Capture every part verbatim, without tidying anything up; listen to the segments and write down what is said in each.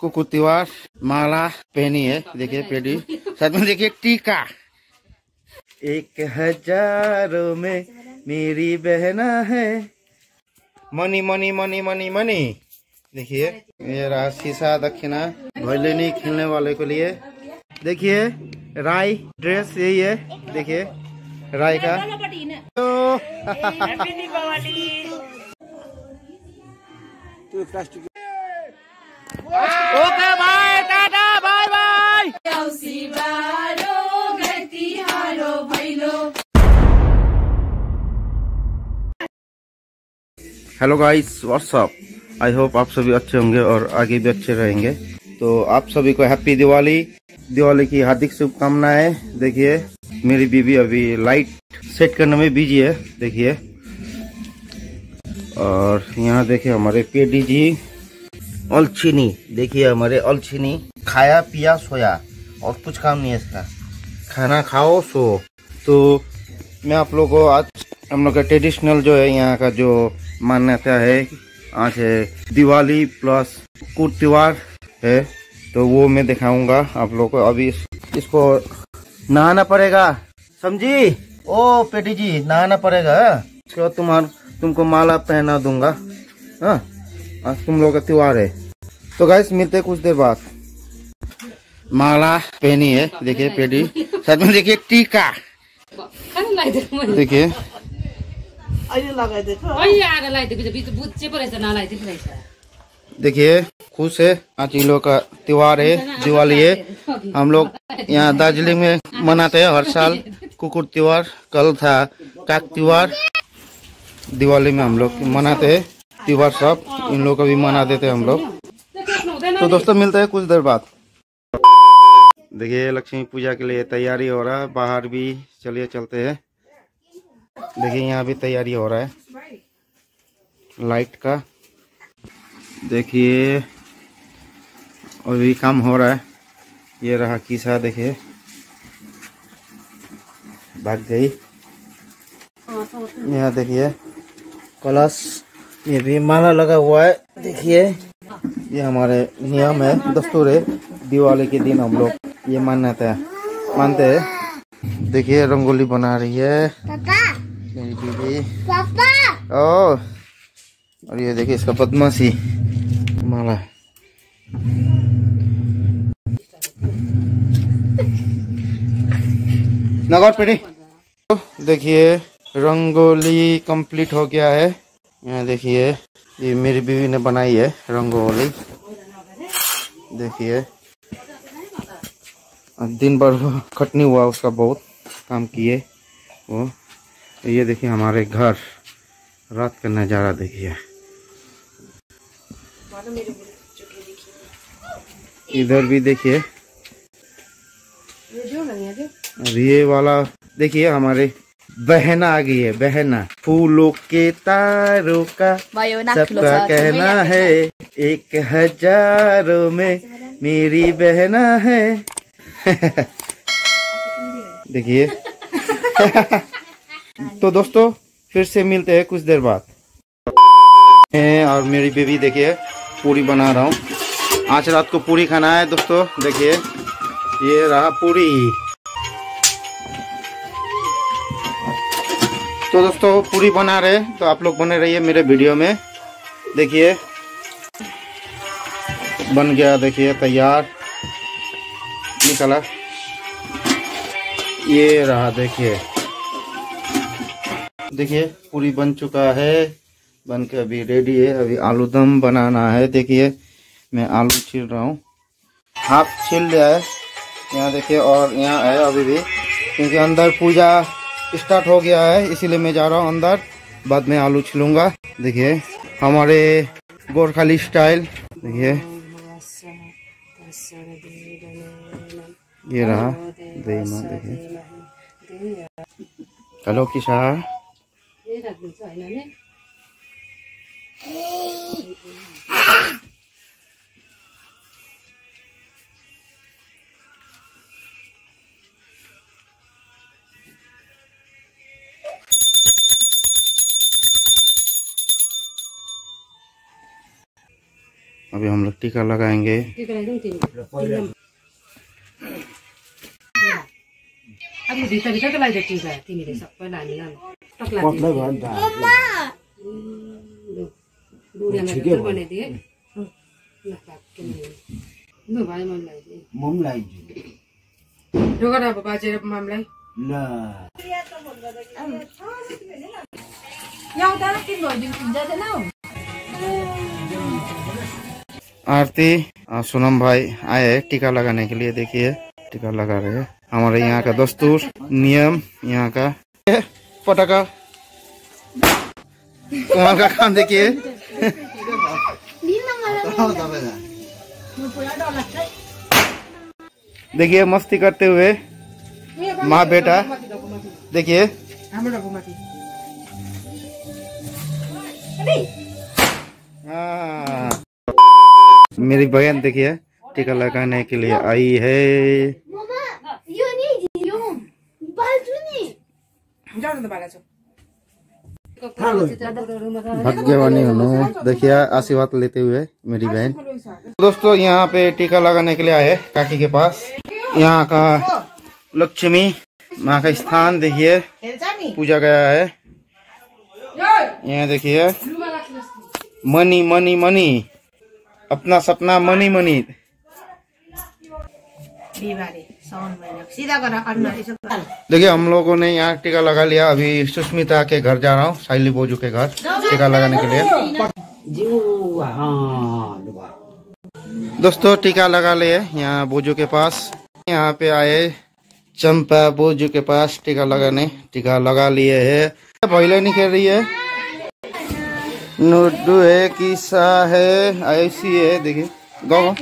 कुकुर त्योहार माला पहनी है, देखिए पेडी, साथ में देखिए टीका। एक हजारों में मेरी बहना है, money money money money money. देखिए ये रहा शीशा दक्षिणा भैलेनी खेलने वाले के लिए। देखिए राय ड्रेस यही है, देखिए राय का। Okay bye tata bye bye. Hello guys, what's up. I hope आप सभी अच्छे होंगे और आगे भी अच्छे रहेंगे। तो आप सभी को हैप्पी दिवाली, दिवाली की हार्दिक शुभकामनाएं। देखिए मेरी बीवी अभी लाइट सेट करने में बिजी है, देखिए। और यहाँ देखिए हमारे पेडी जी अलछिनी, देखिए हमारे अलछिनी खाया पिया सोया और कुछ काम नहीं है इसका, खाना खाओ सो। तो मैं आप लोगों को आज हम लोग का ट्रेडिशनल जो है यहाँ का जो मान्यता है, आज है दिवाली प्लस कुकुर त्योहार है, तो वो मैं दिखाऊंगा आप लोगों को। अभी इस, इसको नहाना पड़ेगा, समझी? ओ पेटी जी नहाना पड़ेगा। इसके बाद तुम्हार तुमको माला पहना दूंगा। हाँ, आज तुम लोग का त्योहार है। तो गाइस मिलते हैं कुछ देर बाद। माला पहनी है, देखिए पेडी, साथ में देखिए टीका। देखिए देखिए खुश है, आज इन लोग का त्योहार है, दिवाली है। हम लोग यहाँ दार्जिलिंग में मनाते हैं हर साल कुकुर त्योहार। कल था काक त्योहार, दिवाली में हम लोग मनाते हैं त्योहार सब, इन लोग का भी मना देते हैं हम लोग। तो दोस्तों मिलते हैं कुछ देर बाद। देखिए लक्ष्मी पूजा के लिए तैयारी हो रहा है, बाहर भी चलिए चलते हैं। देखिए यहाँ भी तैयारी हो रहा है लाइट का, देखिए अभी काम हो रहा है। ये रहा कीसा, देखिए भाग गई। यहाँ देखिए कलश, ये भी माला लगा हुआ है। देखिए ये हमारे नियम है, दस्तूर है, दिवाली के दिन हम लोग ये मानते हैं मानते हैं। देखिए रंगोली बना रही है पापा, मेरी बीवी पापा। ओ और ये देखिए इसका बदमाशी माला। नगौर पेड़ी। तो देखिए रंगोली कंप्लीट हो गया है। यहाँ देखिए ये मेरी बीवी ने बनाई है रंगोली, देखिए दिन भर खटनी हुआ उसका, बहुत काम किए वो। ये देखिए हमारे घर रात का नज़ारा, देखिए इधर भी देखिए। ये वाला देखिए हमारे बहना आ गई है, बहना। फूलों के तारों का सबका कहना है, एक हजारों में मेरी बहना है। देखिए। तो दोस्तों फिर से मिलते हैं कुछ देर बाद। और मेरी बेबी देखिए पूरी बना रहा हूँ, आज रात को पूरी खाना है दोस्तों। देखिए ये रहा पूरी। तो दोस्तों पूरी बना रहे, तो आप लोग बने रहिए मेरे वीडियो में। देखिए बन गया, देखिए तैयार निकला, ये रहा। देखिए देखिए पूरी बन चुका है, बन के अभी रेडी है। अभी आलू दम बनाना है। देखिए मैं आलू छील रहा हूँ, हाफ छील लिया है यहाँ देखिए, और यहाँ है अभी भी, क्योंकि अंदर पूजा स्टार्ट हो गया है, इसीलिए मैं जा रहा हूँ अंदर, बाद में आलू छिलूंगा। देखिए हमारे गोरखाली स्टाइल, देखिए ये रहा देना। देखिए हेलो किशा। अभी हम लोग टीका लगाएंगे। अभी भीतर भीतर के लागि टीका तिमीले सबै लानी लानु टक्ला बुढियामा बनाइदिए ल भाइ मन लगाइदिए मम लगाइदिए जोगर अब बाजेर मामलाई ल यहाँ त किन भइदिनु जादैन हौ। आरती सोनम भाई आए हैं टीका लगाने के लिए। देखिए टीका लगा रहे हैं। हमारे यहाँ का दस्तूर नियम यहाँ का पटाखा वहाँ का काम देखिए। देखिए मस्ती करते हुए माँ बेटा। देखिए हाँ मेरी बहन देखिए टीका लगाने के लिए आई है। भाग्यवानी हुनु। देखिए आशीर्वाद लेते हुए मेरी बहन। दोस्तों यहाँ पे टीका लगाने के लिए आए काकी के पास। यहाँ का लक्ष्मी माँ का स्थान देखिए पूजा गया है। यहाँ देखिए मनी मनी मनी अपना सपना मनी मनी। देखिए हम लोगों ने यहाँ टीका लगा लिया। अभी सुष्मिता के घर जा रहा हूँ, साइली बोजू के घर टीका लगाने के लिए। दोस्तों टीका लगा लिए यहाँ बोजू के पास। यहाँ पे आए चंपा बोजू के पास टीका लगाने। टीका लगा लिए है। पहले नहीं खेल रही है नुडू है किस्सा है ऐसी है। देखिए गाँव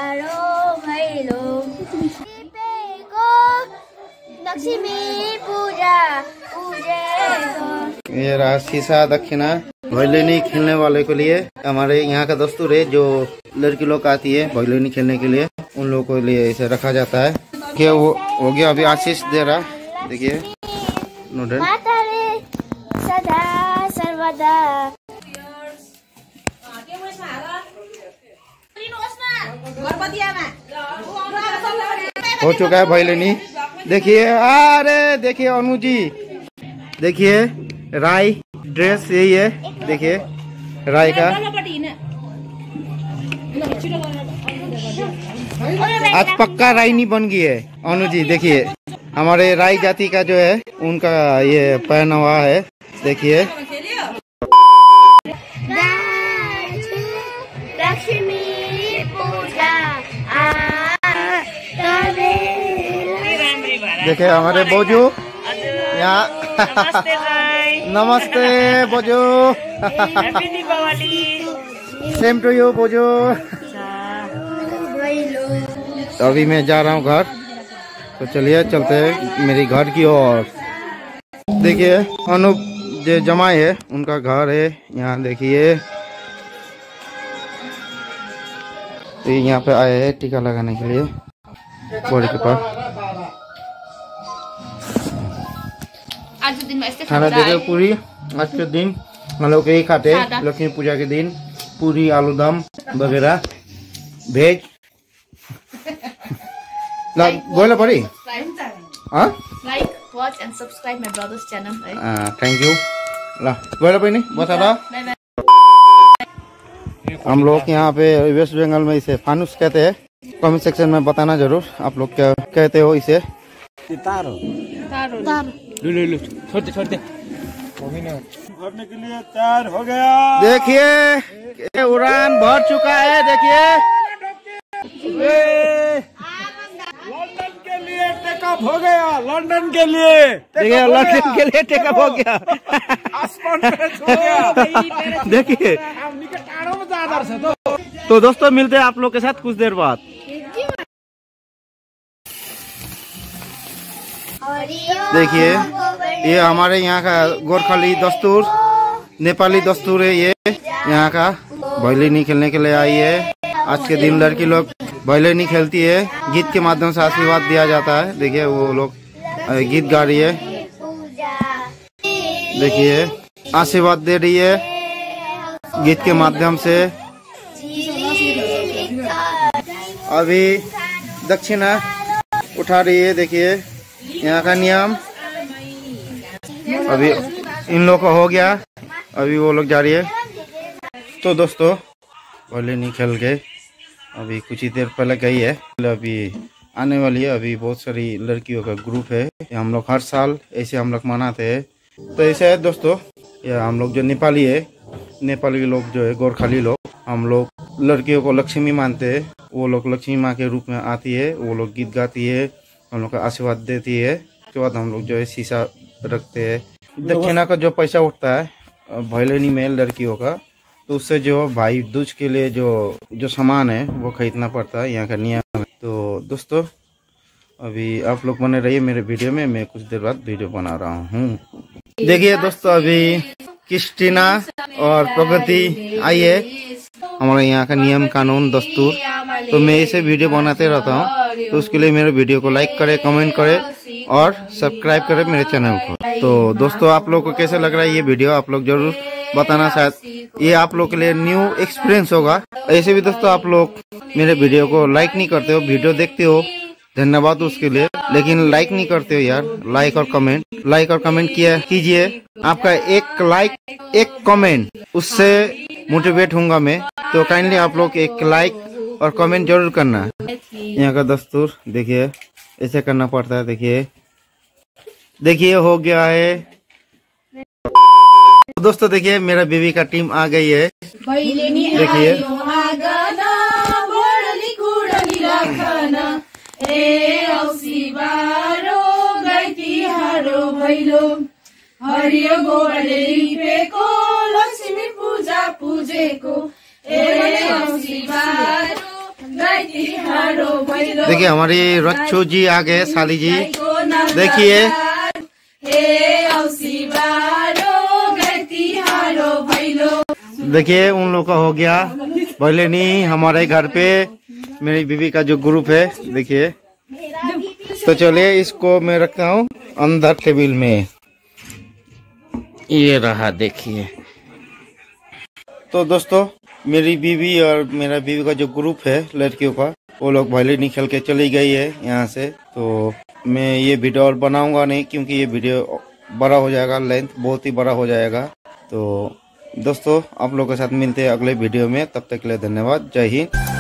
ये रहा शीशा दक्षिणा भैलेनी खेलने वाले के लिए। हमारे यहाँ का दस्तूर है जो लड़की लोग आती है भैलेनी खेलने के लिए उन लोगों के लिए इसे रखा जाता है। क्या वो हो गया अभी आशीष दे रहा। देखिए नूडल सदा सर्वदा हो चुका है भैलेनी। देखिए अरे देखिए अनु जी देखिए राय ड्रेस यही है। देखिए राय का आज पक्का रायनी बन गई है अनु जी। देखिए हमारे राय जाति का जो है उनका ये पहना हुआ है। देखिए देखिए हमारे बोजू यहाँ नमस्ते बोजू सेम टू यू बोजू। अभी मैं जा रहा हूँ घर तो चलिए चलते हैं मेरी घर की ओर। देखिए अनुप जो जमाई है उनका घर है यहाँ। देखिए तो यहाँ पे आए हैं टीका लगाने के लिए बॉडी के पास। आज दिन में ऐसे खाना देखिए पूरी आज के दिन हम लोग यही खाते हैं लक्ष्मी पूजा के दिन। पूरी आलू दम वगैरह भेज बोला पड़ी। Like watch and subscribe my brothers channel. Thank you ला बोला पड़ी नहीं बता रहा। हम लोग यहाँ पे वेस्ट बंगाल में इसे फानुस कहते हैं। कमेंट सेक्शन में बताना जरूर आप लोग क्या कहते हो इसे। तारो तारो ले ले छोड़ छोड़ दे भरने के लिए तैयार हो गया। देखिए उड़ान भर चुका है। देखिए लंदन के लिए टेकअप हो गया। लंदन के लिए देखिए लंदन के लिए टेकअप हो गया। आसमान पे छू गया। देखिए तो दोस्तों मिलते हैं आप लोग के साथ कुछ देर बाद। देखिए ये हमारे यहाँ का गोरखाली दस्तूर नेपाली दस्तूर है। ये यहाँ का भैलेनी खेलने के लिए आई है। आज के दिन लड़की लोग भैलेनी खेलती है। गीत के माध्यम से आशीर्वाद दिया जाता है। देखिए वो लोग गीत गा रही है। देखिए आशीर्वाद दे रही है गीत के माध्यम से। अभी दक्षिणा उठा रही है। देखिए यहाँ का नियम अभी इन लोग का हो गया, अभी वो लोग जा रही है। तो दोस्तों पहले नहीं खेल के अभी कुछ ही देर पहले गई है, अभी आने वाली है। अभी बहुत सारी लड़कियों का ग्रुप है, हम लोग हर साल ऐसे हम लोग मनाते हैं। तो ऐसे है दोस्तों, या हम लोग जो नेपाली है, नेपाली लोग जो है गोरखाली लोग, हम लोग लड़कियों को लक्ष्मी मानते हैं। वो लोग लक्ष्मी माँ के रूप में आती है, वो लोग गीत गाती है, हम लोग का आशीर्वाद देती है। उसके बाद हम लोग जो है शीशा रखते हैं। दक्षिणा का जो पैसा उठता है भैलेनी में लड़कियों का, तो उससे जो भाई दूज के लिए जो जो सामान है वो खरीदना पड़ता है, यहाँ का नियम है। तो दोस्तों अभी आप लोग बने रहिए मेरे वीडियो में, मैं कुछ देर बाद वीडियो बना रहा हूँ। देखिए दोस्तों अभी क्रिस्टीना और प्रगति आई है, हमारे यहाँ का नियम कानून दस्तूर। तो मैं इसे वीडियो बनाते रहता हूँ, तो उसके लिए मेरे वीडियो को लाइक करें, कमेंट करें और सब्सक्राइब करें मेरे चैनल को। तो दोस्तों आप लोग को कैसे लग रहा है ये वीडियो, आप लोग जरूर बताना। शायद ये आप लोग के लिए न्यू एक्सपीरियंस होगा। ऐसे भी दोस्तों आप लोग मेरे वीडियो को लाइक नहीं करते हो, वीडियो देखते हो, धन्यवाद उसके लिए, लेकिन लाइक नहीं करते हो यार। लाइक और कमेंट, लाइक और कमेंट किया कीजिए। आपका एक लाइक एक कमेंट, उससे मोटिवेट होऊंगा मैं। तो काइंडली आप लोग एक लाइक और कमेंट जरूर करना। यहाँ का दस्तूर देखिए ऐसे करना पड़ता है। देखिए देखिए हो गया है दोस्तों। देखिए मेरा बीवी का टीम आ गई है। देखिए हरियो गोबरले लिपेको लक्ष्मी पूजा पूजेको देखिए हमारी रक्षु जी आ गए, साली जी। देखिए देखिए उन लोग का हो गया भैलेनी हमारे घर पे, मेरी बीवी का जो ग्रुप है। देखिए तो चलिए इसको मैं रखता हूँ अंदर टेबल में, ये रहा देखिए। तो दोस्तों मेरी बीवी और मेरा बीवी का जो ग्रुप है लड़कियों का, वो लोग भैलेनी खेल के चली गई है यहाँ से। तो मैं ये वीडियो और बनाऊंगा नहीं, क्योंकि ये वीडियो बड़ा हो जाएगा, लेंथ बहुत ही बड़ा हो जाएगा। तो दोस्तों आप लोगों के साथ मिलते हैं अगले वीडियो में, तब तक के लिए धन्यवाद। जय हिंद।